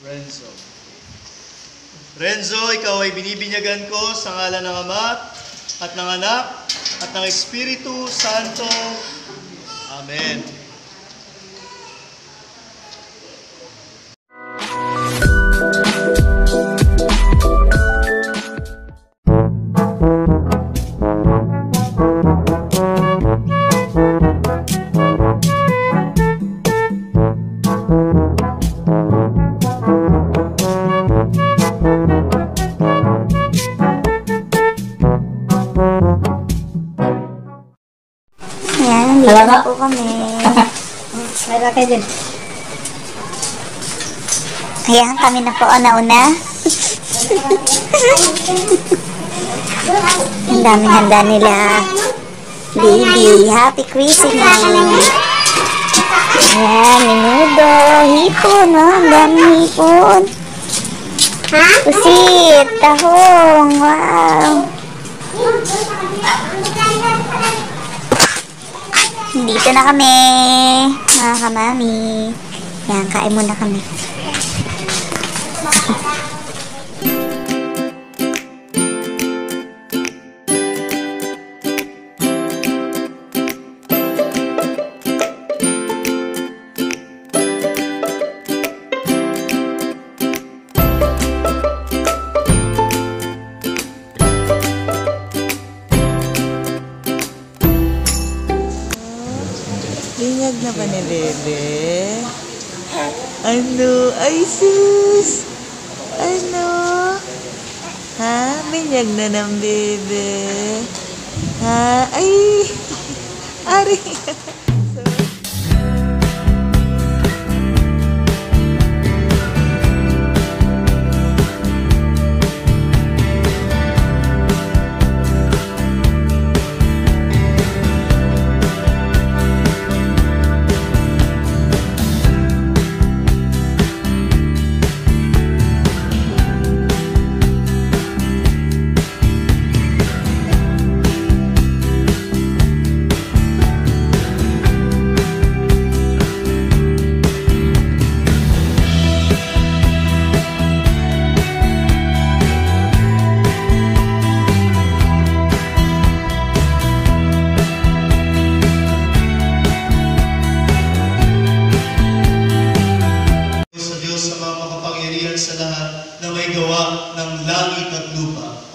Renzo. Renzo, ikaw ay binibinyagan ko sa ngalan ng Ama at ng Anak at ng Espiritu Santo. Amen. Ayan, nandito na po kami. May lakay din. Ayan, kami na po nauna. Ang daming handa nila. Baby, happy Christening. Ayan, menudo, hipon, ang daming hipon. Pusit, tahong, wow. Dito na kami, mga kamami. Yan, kain muna kami. Binyag na ba ni Bebe? Ano? Ay, sus! Ano? Ha? Binyag na ng Bebe? Ha? Ay! Ari! sa lahat na may gawa ng langit at lupa.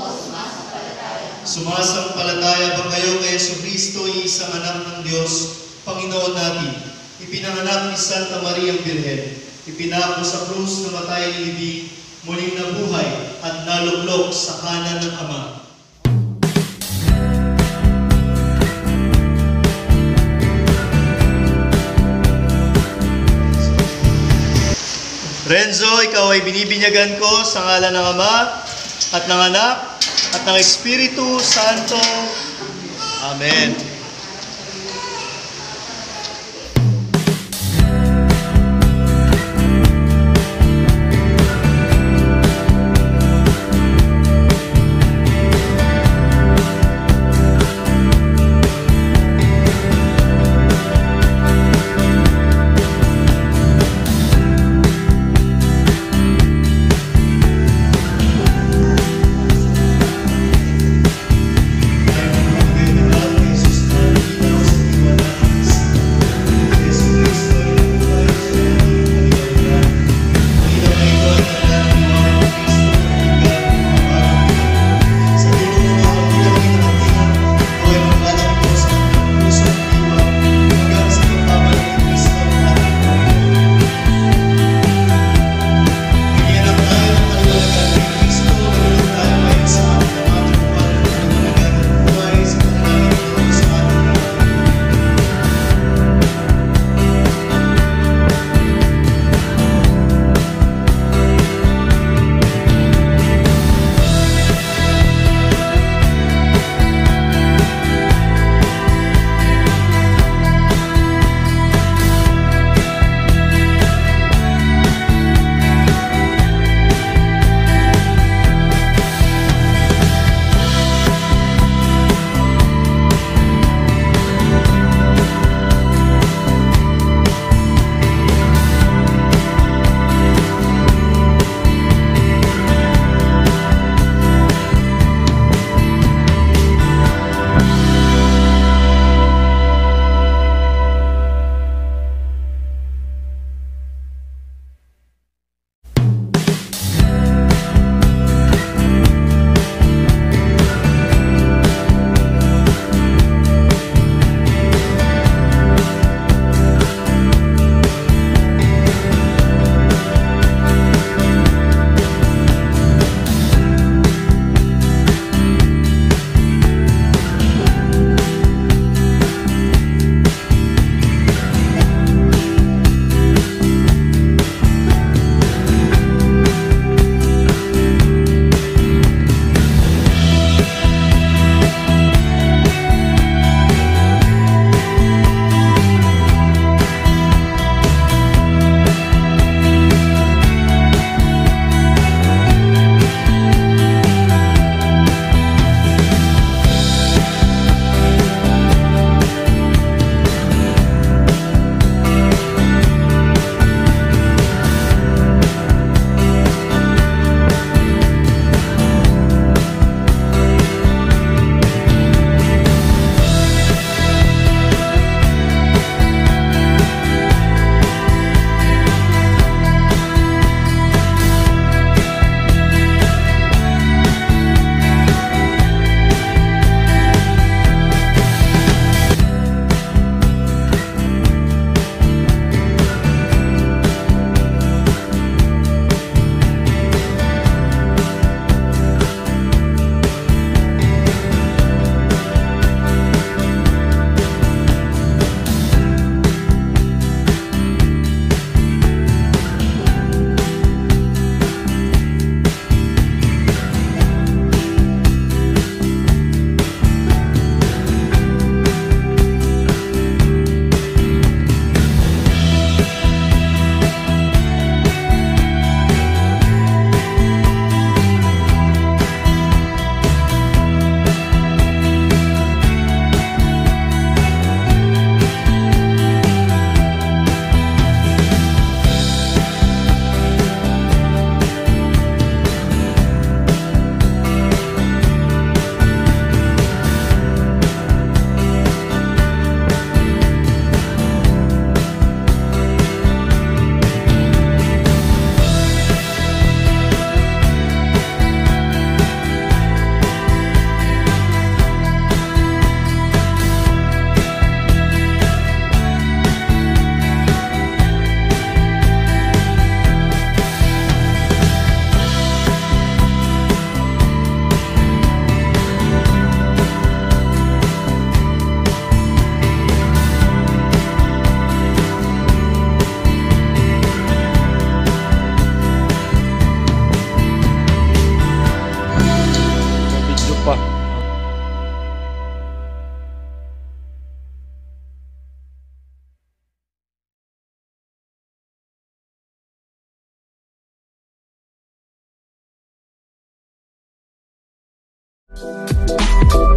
Sumasampalataya ba kayo kay Jesucristo, isang anak ng Diyos, Panginoon natin, ipinanganak ni Santa Maria ang Birhen, ipinako sa krus na matay ni Libing, muling nabuhay at naluklok sa kanan ng Ama. Renzo, ikaw ay binibinyagan ko sa ngalan ng Ama at ng Anak at ng Espiritu Santo. Amen. Bye!